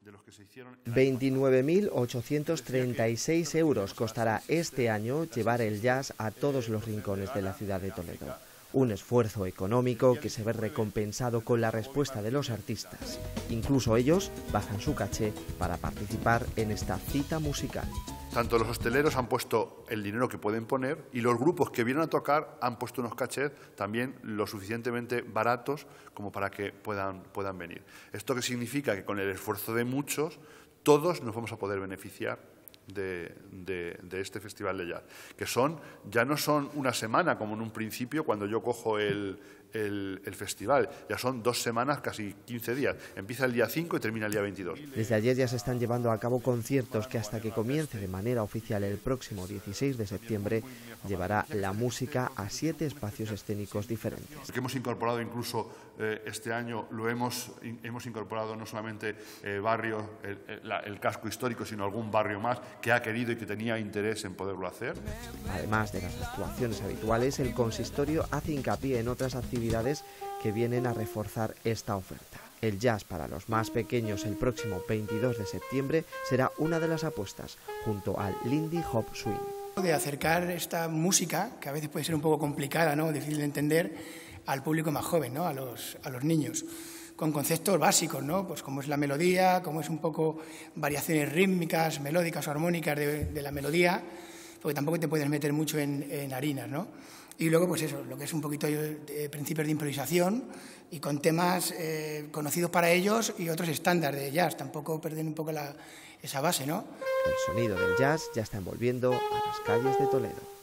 29.836 euros costará este año llevar el jazz a todos los rincones de la ciudad de Toledo. Un esfuerzo económico que se ve recompensado con la respuesta de los artistas. Incluso ellos bajan su caché para participar en esta cita musical. Tanto los hosteleros han puesto el dinero que pueden poner y los grupos que vienen a tocar han puesto unos cachés también lo suficientemente baratos como para que puedan venir. ¿Esto qué significa? Que con el esfuerzo de muchos, todos nos vamos a poder beneficiar de este festival de jazz, que ya no son una semana como en un principio cuando yo cojo el festival, ya son 2 semanas, casi 15 días. Empieza el día 5 y termina el día 22. Desde ayer ya se están llevando a cabo conciertos que hasta que comience de manera oficial el próximo 16 de septiembre llevará la música a 7 espacios escénicos diferentes. Que hemos incorporado incluso este año, hemos incorporado no solamente barrios, el casco histórico, sino algún barrio más que ha querido y que tenía interés en poderlo hacer. Además de las actuaciones habituales, el consistorio hace hincapié en otras actividades que vienen a reforzar esta oferta. El jazz para los más pequeños el próximo 22 de septiembre será una de las apuestas, junto al Lindy Hop Swing. De acercar esta música, que a veces puede ser un poco complicada, ¿no?, difícil de entender, al público más joven, ¿no?, a los niños, con conceptos básicos, ¿no?, pues como es la melodía, como es un poco variaciones rítmicas, melódicas o armónicas de la melodía, porque tampoco te puedes meter mucho en harinas, ¿no? Y luego, pues eso, lo que es un poquito de principios de improvisación y con temas conocidos para ellos y otros estándares de jazz, tampoco perder un poco esa base, ¿no? El sonido del jazz ya está envolviendo a las calles de Toledo.